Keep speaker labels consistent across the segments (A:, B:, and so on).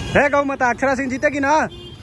A: है गौ माता अक्षरा सिंह जीतेगी ना?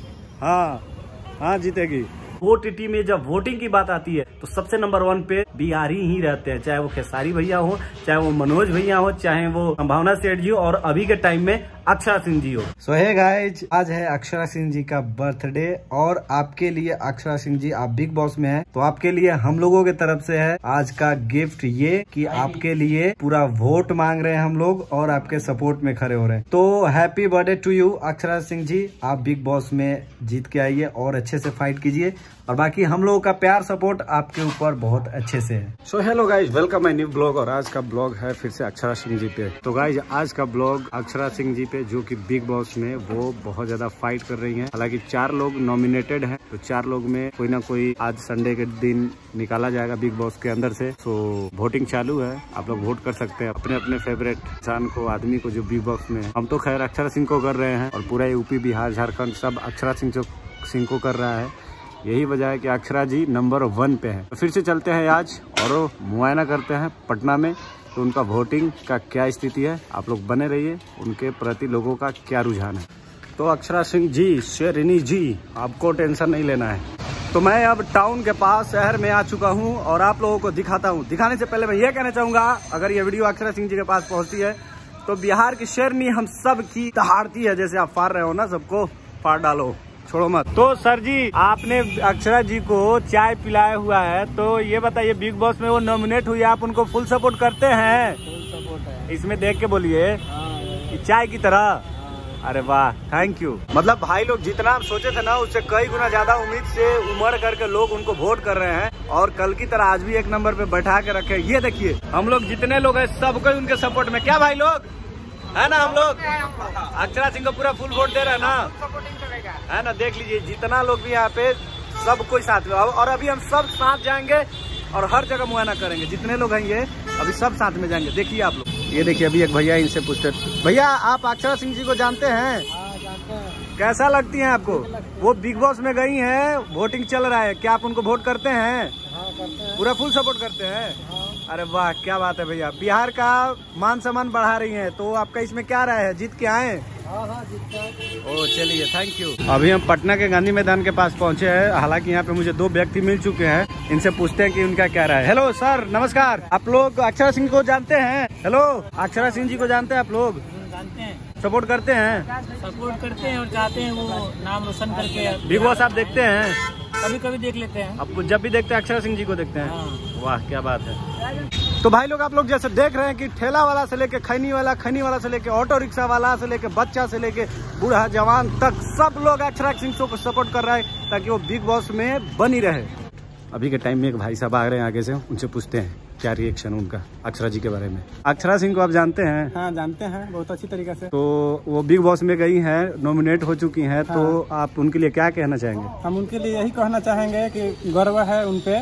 A: हाँ हाँ जीतेगी। OTT में जब वोटिंग की बात आती है तो सबसे नंबर 1 पे बिहारी ही रहते हैं, चाहे वो खेसारी भैया हो, चाहे वो मनोज भैया हो, चाहे वो भावना सेठ जी हो, और अभी के टाइम में अक्षरा सिंह जी हो। सो हे गाइज, आज है अक्षरा सिंह जी का बर्थडे और आपके लिए अक्षरा सिंह जी, आप बिग बॉस में हैं तो आपके लिए हम लोगों के तरफ से है आज का गिफ्ट ये कि आपके लिए पूरा वोट मांग रहे हैं हम लोग और आपके सपोर्ट में खड़े हो रहे हैं। तो happy birthday to you Akshara Singh ji, आप बिग बॉस में जीत के आइए और अच्छे से फाइट कीजिए और बाकी हम लोगों का प्यार सपोर्ट आपके ऊपर बहुत अच्छे से है। So hello guys, welcome my new blog और आज का ब्लॉग है फिर से अक्षरा सिंह जी पे। तो गाइज आज का ब्लॉग अक्षरा सिंह जी पे जो कि बिग बॉस में वो बहुत ज्यादा फाइट कर रही हैं। हालांकि 4 लोग नॉमिनेटेड हैं तो 4 लोग में कोई ना कोई आज संडे के दिन निकाला जाएगा बिग बॉस के अंदर से। तो वोटिंग चालू है, आप लोग वोट कर सकते हैं अपने अपने फेवरेट इंसान को, आदमी को जो बिग बॉस में है। हम तो खैर अक्षरा सिंह को कर रहे हैं और पूरा यूपी बिहार झारखंड सब अक्षरा सिंह को कर रहा है। यही वजह है कि अक्षरा जी नंबर 1 पे है। तो फिर से चलते हैं आज और मुआयना करते हैं पटना में तो उनका वोटिंग का क्या स्थिति है। आप लोग बने रहिए, उनके प्रति लोगों का क्या रुझान है। तो अक्षरा सिंह जी, शेरिनी जी, आपको टेंशन नहीं लेना है। तो मैं अब टाउन के पास शहर में आ चुका हूँ और आप लोगों को दिखाता हूँ। दिखाने से पहले मैं ये कहना चाहूंगा, अगर ये वीडियो अक्षरा सिंह जी के पास पहुँचती है तो बिहार की शेरनी हम सब की दहाड़ती है, जैसे आप फाड़ रहे हो ना, सबको फाड़ डालो, छोड़ो मत। तो सर जी, आपने अक्षरा जी को चाय पिलाया हुआ है तो ये बताइए बिग बॉस में वो नॉमिनेट हुई, आप उनको फुल सपोर्ट करते हैं?
B: फुल सपोर्ट है।
A: इसमें देख के बोलिए कि चाय की तरह। अरे वाह, थैंक यू। मतलब भाई लोग जितना आप सोचे थे ना उससे कई गुना ज्यादा उम्मीद से उमड़ करके लोग उनको वोट कर रहे हैं और कल की तरह आज भी 1 नंबर पे बैठा के रखे। ये देखिए हम लोग जितने लोग हैं सबको उनके सपोर्ट में, क्या भाई लोग है ना? हम लोग अक्षरा सिंह को पूरा फुल वोट दे रहे हैं ना, है ना? देख लीजिए जितना लोग भी यहाँ पे सब कोई साथ में, और अभी हम सब साथ जाएंगे और हर जगह मुआयना करेंगे। जितने लोग हैं ये अभी सब साथ में जाएंगे। देखिए आप लोग, ये देखिए अभी एक भैया इनसे पूछते, भैया आप अक्षरा सिंह जी को जानते हैं?
B: जानते हैं।
A: कैसा लगती हैं आपको? वो बिग बॉस में गई हैं, वोटिंग चल रहा है, क्या आप उनको वोट करते हैं?
B: हाँ, करते हैं।
A: पूरा फुल सपोर्ट करते हैं?
B: हाँ।
A: अरे वाह, क्या बात है भैया। बिहार का मान सम्मान बढ़ा रही हैं तो आपका इसमें क्या राय है, जीत के आए?
B: हाँ, जीतते हैं।
A: ओ चलिए, थैंक यू। अभी हम पटना के गांधी मैदान के पास पहुंचे हैं। हालांकि यहाँ पे मुझे 2 व्यक्ति मिल चुके हैं, इनसे पूछते हैं कि उनका क्या राय है। हेलो सर, नमस्कार। आप लोग अक्षरा सिंह को जानते हैं? हेलो, अक्षरा सिंह जी को जानते हैं आप लोग?
B: जानते हैं।
A: सपोर्ट करते हैं?
B: सपोर्ट करते हैं और चाहते हैं वो नाम रोशन करके।
A: बिग बॉस आप देखते हैं?
B: कभी कभी देख लेते हैं।
A: आपको जब भी देखते हैं अक्षरा सिंह जी को देखते हैं?
B: हाँ।
A: वाह, क्या बात है। तो भाई लोग आप लोग जैसे देख रहे हैं कि ठेला वाला से लेके खैनी वाला से लेके ऑटो रिक्शा वाला से लेके बच्चा से लेके बूढ़ा जवान तक सब लोग अक्षरा सिंह को सपोर्ट कर रहा है ताकि वो बिग बॉस में बनी रहे। अभी के टाइम में एक भाई साहब आ रहे हैं आगे से, उनसे पूछते हैं क्या रिएक्शन उनका अक्षरा जी के बारे में। अक्षरा सिंह को आप जानते हैं?
B: हाँ, जानते हैं, बहुत अच्छी तरीके से।
A: तो वो बिग बॉस में गई हैं, नॉमिनेट हो चुकी हैं। हाँ। तो आप उनके लिए क्या कहना चाहेंगे?
B: हम उनके लिए यही कहना चाहेंगे कि गर्व है उनपे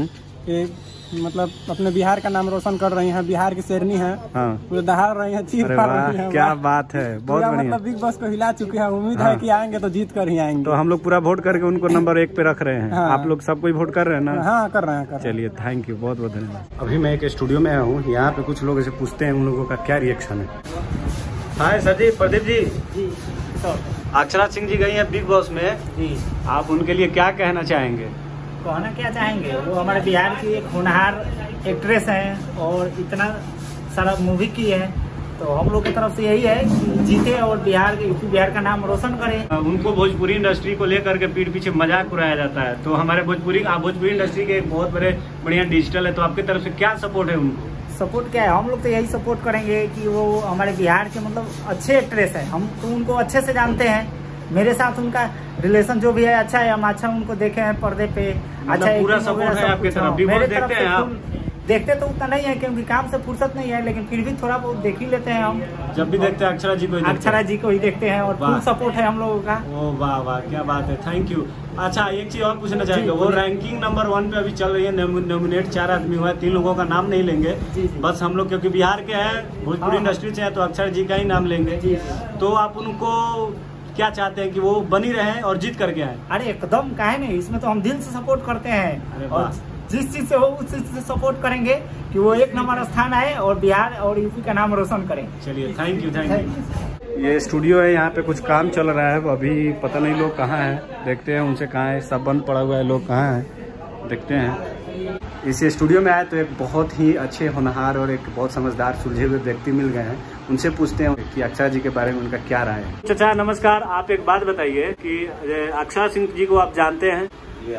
B: कि मतलब अपने बिहार का नाम रोशन कर रही हैं, बिहार की शेरनी है। हाँ। पूरे दहाड़ रही है, चीर फाड़ रही है।
A: क्या बात है, बहुत बढ़िया।
B: मतलब बिग बॉस को हिला चुके हैं, उम्मीद है कि आएंगे तो जीत कर ही आएंगे।
A: तो हम लोग पूरा वोट करके उनको नंबर 1 पे रख रहे हैं। हाँ। आप लोग सब कोई वोट कर रहे हैं ना?
B: हाँ, कर रहे हैं। चलिए,
A: थैंक यू, बहुत बहुत धन्यवाद। अभी मैं एक स्टूडियो में आया हूँ, यहाँ पे कुछ लोग ऐसे पूछते हैं उन लोगों का क्या रिएक्शन है। Hi sir ji, Pradeep ji. अक्षरा सिंह जी गई है बिग बॉस में जी, आप उनके लिए क्या कहना चाहेंगे?
B: कहना क्या चाहेंगे, वो हमारे बिहार की एक होनहार एक्ट्रेस है और इतना सारा मूवी की है, तो हम लोग की तरफ से यही है कि जीते और बिहार के यूपी बिहार का नाम रोशन करें।
A: उनको भोजपुरी इंडस्ट्री को लेकर के पीठ पीछे मजाक उड़ाया जाता है, तो हमारे भोजपुरी इंडस्ट्री के एक बहुत बड़े बढ़िया डिजिटल है, तो आपकी तरफ से क्या सपोर्ट है उनको?
B: सपोर्ट क्या है, हम लोग तो यही सपोर्ट करेंगे कि वो हमारे बिहार के मतलब अच्छे एक्ट्रेस है, हम तो उनको अच्छे से जानते हैं। मेरे साथ उनका रिलेशन जो भी है अच्छा है, हम अच्छा उनको देखे हैं पर्दे पे। अच्छा,
A: पूरा सपोर्ट है आपकी तरफ? मेरे तरफ
B: देखते हैं आप? देखते तो उतना नहीं है क्योंकि काम से फुर्सत नहीं है, लेकिन फिर भी थोड़ा बहुत देख ही लेते हैं हम।
A: जब भी देखते हैं अक्षरा जी को ही देखते हैं
B: और फुल सपोर्ट है हम लोगों का।
A: ओ वाह वाह, क्या बात है, थैंक यू। अच्छा, एक चीज और पूछना चाहेंगे, वो रैंकिंग नंबर 1 पे अभी चल रही है, नॉमिनेट 4 आदमी हुआ है, 3 लोगों का नाम नहीं लेंगे। बस हम लोग क्योंकि बिहार के हैं, भोजपुरी इंडस्ट्री से है, तो अक्षरा जी का ही नाम लेंगे। तो आप उनको क्या चाहते हैं कि वो बनी रहे और जीत करके आए?
B: अरे एकदम, काहे नहीं, इसमें तो हम दिल से सपोर्ट करते हैं और जिस चीज से हो उस चीज से सपोर्ट करेंगे कि वो 1 नंबर स्थान आए और बिहार और यूपी का नाम रोशन करें।
A: चलिए, थैंक यू। ये स्टूडियो है, यहाँ पे कुछ काम चल रहा है, अभी पता नहीं लोग कहाँ हैं, देखते हैं उनसे कहाँ है, सब बंद पड़ा हुआ है, लोग कहाँ हैं देखते हैं। इस स्टूडियो में आए तो एक बहुत ही अच्छे होनहार और एक बहुत समझदार सुलझे हुए व्यक्ति मिल गए हैं, उनसे पूछते हैं कि अक्षरा जी के बारे में उनका क्या राय है। चाचा नमस्कार, आप एक बात बताइए कि अक्षरा सिंह जी को आप जानते हैं?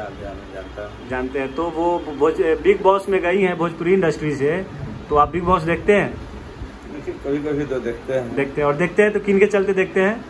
A: जानते हैं। तो वो बिग बॉस में गई हैं भोजपुरी इंडस्ट्री से, तो आप बिग बॉस देखते हैं?
C: कभी कभी तो देखते हैं।
A: और देखते हैं तो किन के चलते देखते हैं?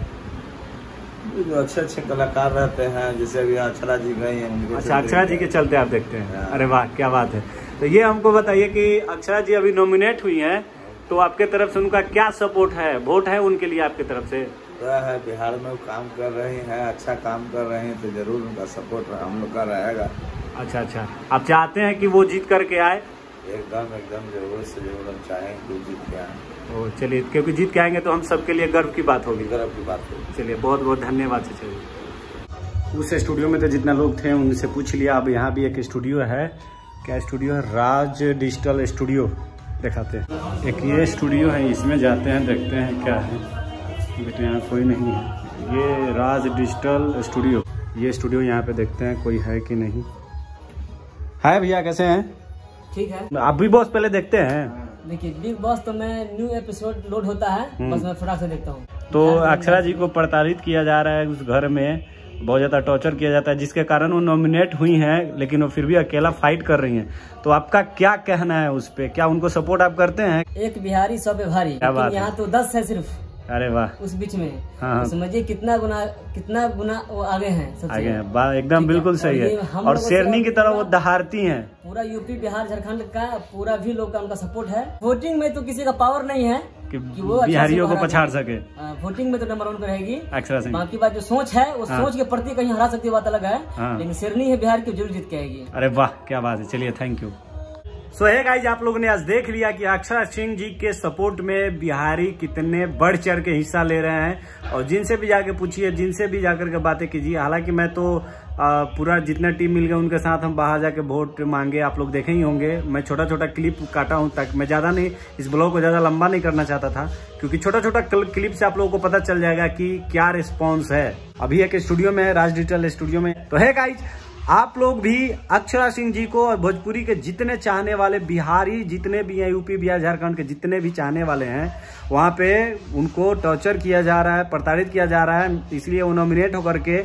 C: जो अच्छे अच्छे कलाकार रहते हैं, जैसे अभी अक्षरा जी गई हैं उनके।
A: अच्छा, अक्षरा जी के चलते आप देखते हैं। अरे वाह, क्या बात है। तो ये हमको बताइए कि अक्षरा जी अभी नॉमिनेट हुई हैं, तो आपके तरफ से उनका क्या सपोर्ट है, वोट है उनके लिए आपके तरफ से?
C: है बिहार में वो काम कर रही हैं, अच्छा काम कर रहे हैं, तो जरूर उनका सपोर्ट हम लोग का रहेगा।
A: अच्छा, आप चाहते हैं कि वो जीत करके आए?
C: एकदम जरूर से जरूर हम चाहेंगे कि जीत के आए।
A: चलिए, क्योंकि जीत के आएंगे तो हम सबके लिए गर्व की बात होगी।
C: गर्व की बात होगी।
A: चलिए, बहुत बहुत धन्यवाद। चलिए, उस स्टूडियो में तो जितना लोग थे उनसे पूछ लिया। अब यहाँ भी एक स्टूडियो है, क्या स्टूडियो है? राज डिजिटल स्टूडियो दिखाते हैं। एक ये स्टूडियो है, इसमें जाते हैं, देखते हैं क्या है। बेटे यहाँ कोई नहीं है। ये राज डिजिटल स्टूडियो, ये स्टूडियो यहाँ पे देखते हैं कोई है कि नहीं। हाय भैया, कैसे हैं?
B: ठीक है।
A: आप बिग बॉस पहले देखते हैं?
B: देखिए, बिग बॉस तो मैं न्यू एपिसोड लोड होता है, बस मैं फटाक से देखता हूँ।
A: तो अक्षरा जी को प्रताड़ित किया जा रहा है, उस घर में बहुत ज्यादा टॉर्चर किया जाता है, जिसके कारण वो नॉमिनेट हुई हैं, लेकिन वो फिर भी अकेला फाइट कर रही हैं। तो आपका क्या कहना है उस पे? क्या उनको सपोर्ट आप करते हैं?
B: एक बिहारी 100 पे भारी, लेकिन यहाँ तो 10 है सिर्फ।
A: अरे वाह,
B: उस बीच में
A: हाँ।
B: तो समझिए कितना गुना वो आगे हैं,
A: आगे हैं, एकदम बिल्कुल सही है। और शेरनी की तरह वो दहाड़ती हैं।
B: पूरा यूपी बिहार झारखंड का पूरा भी लोग का उनका सपोर्ट है। वोटिंग में तो किसी का पावर नहीं है कि वो
A: बिहारियों को पछाड़ सके।
B: वोटिंग में तो नंबर 1 पे रहेगी अक्षरा सिंह। बाकी बात जो सोच है, वो सोच के प्रति कहीं हरा सकती है, बात अलग है, लेकिन शेरनी है बिहार की, जरूर जीत के आएगी।
A: अरे वाह, क्या बात है। चलिए, थैंक यू। सो है गाइज, आप लोगों ने आज देख लिया कि अक्षरा सिंह जी के सपोर्ट में बिहारी कितने बढ़ चढ़ के हिस्सा ले रहे हैं। और जिनसे भी जाके पूछिए, जिनसे भी जाकर के बातें कीजिए। हालांकि मैं तो पूरा जितना टीम मिल गया उनके साथ हम बाहर जाके वोट मांगे, आप लोग देखे ही होंगे। मैं छोटा छोटा क्लिप काटा हूं, ताकि मैं ज्यादा नहीं, इस ब्लॉग को ज्यादा लंबा नहीं करना चाहता था, क्योंकि छोटा छोटा क्लिप से आप लोगों को पता चल जाएगा कि क्या रिस्पॉन्स है। अभी एक स्टूडियो में है, राज डिजिटल स्टूडियो में। तो है गाइज, आप लोग भी अक्षरा सिंह जी को और भोजपुरी के जितने चाहने वाले बिहारी जितने भी हैं, यूपी बिहार झारखंड के जितने भी चाहने वाले हैं, वहां पे उनको टॉर्चर किया जा रहा है, प्रताड़ित किया जा रहा है। इसलिए वो नॉमिनेट होकर के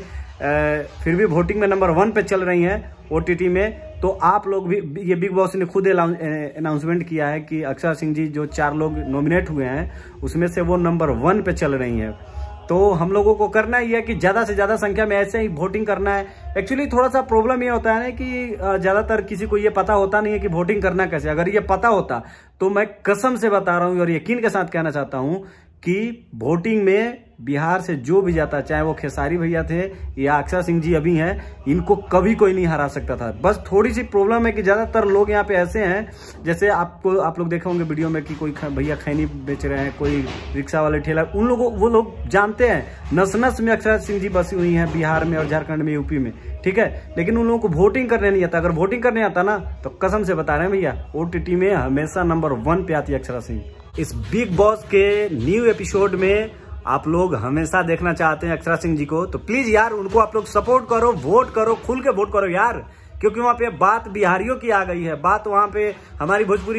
A: फिर भी वोटिंग में नंबर 1 पे चल रही हैं OTT में। तो आप लोग भी, ये बिग बॉस ने खुद अनाउंसमेंट किया है कि अक्षरा सिंह जी जो 4 लोग नॉमिनेट हुए हैं उसमें से वो नंबर 1 पे चल रही हैं। तो हम लोगों को करना ही है कि ज्यादा से ज्यादा संख्या में ऐसे ही वोटिंग करना है। एक्चुअली थोड़ा सा प्रॉब्लम ये होता है ना कि ज्यादातर किसी को ये पता होता नहीं है कि वोटिंग करना कैसे। अगर ये पता होता तो मैं कसम से बता रहा हूँ और यकीन के साथ कहना चाहता हूँ कि वोटिंग में बिहार से जो भी जाता, चाहे वो खेसारी भैया थे या अक्षरा सिंह जी अभी हैं, इनको कभी कोई नहीं हरा सकता था। बस थोड़ी सी प्रॉब्लम है कि ज्यादातर लोग यहाँ पे ऐसे हैं, जैसे आप लोग देखे होंगे वीडियो में कि कोई भैया खैनी बेच रहे हैं, कोई रिक्शा वाले ठेला, उन लोगों वो लोग जानते हैं नस नस में अक्षरा सिंह जी बसी हुई हैं बिहार में और झारखंड में, यूपी में, ठीक है। लेकिन उन लोगों को वोटिंग करने नहीं आता। अगर वोटिंग करने आता ना तो कसम से बता रहे हैं भैया, OTT में हमेशा नंबर 1 पे आती है अक्षरा सिंह। इस बिग बॉस के न्यू एपिसोड में आप लोग हमेशा देखना चाहते हैं अक्षरा सिंह जी को, तो प्लीज यार उनको आप लोग सपोर्ट करो, वोट करो, खुल के वोट करो यार। क्योंकि वहाँ पे बात बिहारियों की आ गई है, बात वहाँ पे हमारी भोजपुरी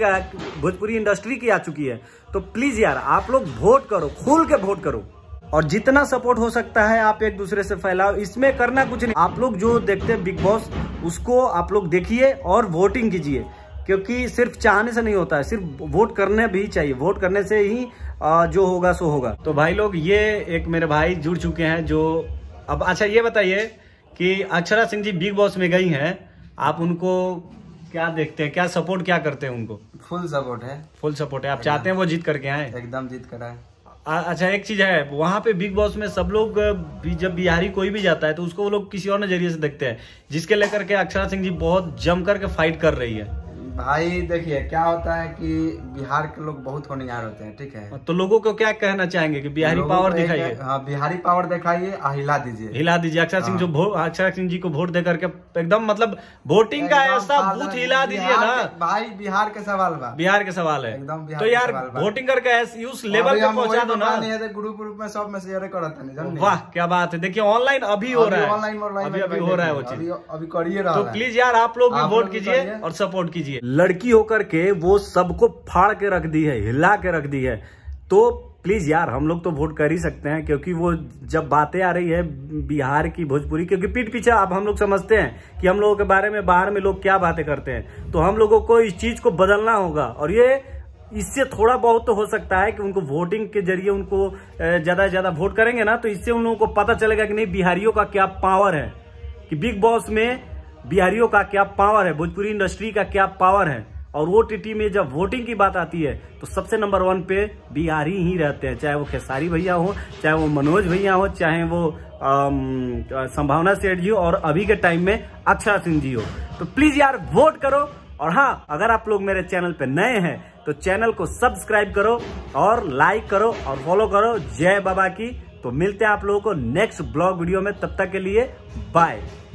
A: इंडस्ट्री की आ चुकी है। तो प्लीज यार आप लोग वोट करो, खुल के वोट करो, और जितना सपोर्ट हो सकता है आप एक दूसरे से फैलाओ। इसमें करना कुछ नहीं, आप लोग जो देखते हैं बिग बॉस उसको आप लोग देखिए और वोटिंग कीजिए, क्योंकि सिर्फ चाहने से नहीं होता है, सिर्फ वोट करने भी चाहिए। वोट करने से ही जो होगा सो होगा। तो भाई लोग, ये एक मेरे भाई जुड़ चुके हैं जो अब, अच्छा ये बताइए कि अक्षरा सिंह जी बिग बॉस में गई हैं, आप उनको क्या देखते हैं, क्या सपोर्ट क्या करते हैं उनको?
C: फुल सपोर्ट है।
A: फुल सपोर्ट है। आप चाहते हैं वो जीत करके आए?
C: एकदम जीत कर आए।
A: अच्छा, एक चीज है, वहां पे बिग बॉस में सब लोग जब बिहारी कोई भी जाता है तो उसको वो लोग किसी और नजरिए से देखते हैं, जिसके लेकर के अक्षरा सिंह जी बहुत जम करके फाइट कर रही है।
D: भाई देखिए क्या होता है कि बिहार के लोग बहुत होनहार होते हैं, ठीक है।
A: तो लोगों को क्या कहना चाहेंगे कि बिहारी पावर दिखाइए?
D: हाँ, बिहारी पावर दिखाइए और हिला दीजिए,
A: हिला दीजिए। अक्षर सिंह अक्षर सिंह जी को वोट दे करके एकदम मतलब वोटिंग का ऐसा बूथ हिला दीजिए ना
D: भाई। बिहार के सवाल बा,
A: बिहार के सवाल है
D: एकदम।
A: तो यार वोटिंग करके उस लेवल पे पहुंचा दो ना।
D: ग्रुप में सब में शेयर करता नहीं।
A: वाह क्या बात है। देखिए ऑनलाइन अभी हो रहा है, अभी हो रहा है वो चीज,
D: अभी करिए रहा।
A: तो प्लीज यार आप लोग भी वोट कीजिए और सपोर्ट कीजिए। लड़की होकर के वो सबको फाड़ के रख दी है, हिला के रख दी है, तो प्लीज यार हम लोग तो वोट कर ही सकते हैं। क्योंकि वो जब बातें आ रही है बिहार की भोजपुरी, क्योंकि पीठ पीछे अब हम लोग समझते हैं कि हम लोगों के बारे में बाहर में लोग क्या बातें करते हैं, तो हम लोगों को इस चीज को बदलना होगा। और ये इससे थोड़ा बहुत तो हो सकता है कि उनको वोटिंग के जरिए उनको ज्यादा से ज्यादा वोट करेंगे ना, तो इससे उन लोगों को पता चलेगा कि नहीं बिहारियों का क्या पावर है, कि बिग बॉस में बिहारियों का क्या पावर है, भोजपुरी इंडस्ट्री का क्या पावर है। और OTT में जब वोटिंग की बात आती है तो सबसे नंबर 1 पे बिहारी ही रहते हैं, चाहे वो खेसारी भैया हो, चाहे वो मनोज भैया हो, चाहे वो संभावना सेठ जी हो, और अभी के टाइम में अक्षरा सिंह जी हो। तो प्लीज यार वोट करो। और हाँ, अगर आप लोग मेरे चैनल पे नए हैं तो चैनल को सब्सक्राइब करो और लाइक करो और फॉलो करो। जय बाबा की। तो मिलते हैं आप लोगों को नेक्स्ट ब्लॉग वीडियो में, तब तक के लिए बाय।